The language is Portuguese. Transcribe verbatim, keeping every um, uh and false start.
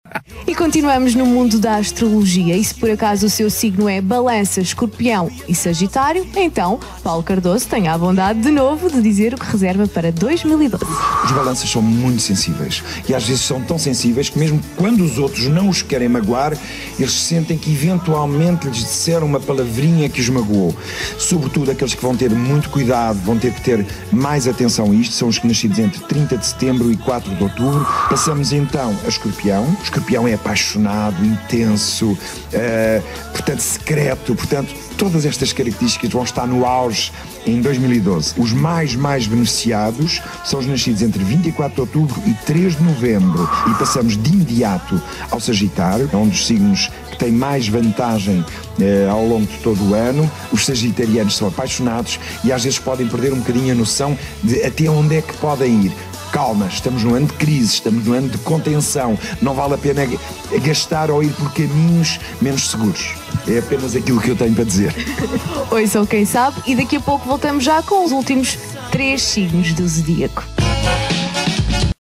E continuamos no mundo da astrologia. E se por acaso o seu signo é Balança, Escorpião e Sagitário, então Paulo Cardoso tem a bondade de novo de dizer o que reserva para dois mil e doze. Os balanças são muito sensíveis e às vezes são tão sensíveis que mesmo quando os outros não os querem magoar, eles sentem que eventualmente lhes disseram uma palavrinha que os magoou. Sobretudo aqueles que vão ter muito cuidado, vão ter que ter mais atenção a isto, são os que nascidos entre trinta de setembro e quatro de outubro. Passamos então a Escorpião. O Escorpião é apaixonado, intenso, uh, portanto secreto, portanto todas estas características vão estar no auge em dois mil e doze. Os mais, mais beneficiados são os nascidos entre vinte e quatro de outubro e três de novembro. E passamos de imediato ao Sagitário, é um dos signos que tem mais vantagem eh, ao longo de todo o ano. Os sagitarianos são apaixonados e às vezes podem perder um bocadinho a noção de até onde é que podem ir. Calma, estamos num ano de crise, estamos num ano de contenção. Não vale a pena gastar ou ir por caminhos menos seguros. É apenas aquilo que eu tenho para dizer. Ouçam quem sabe e daqui a pouco voltamos já com os últimos três signos do zodíaco.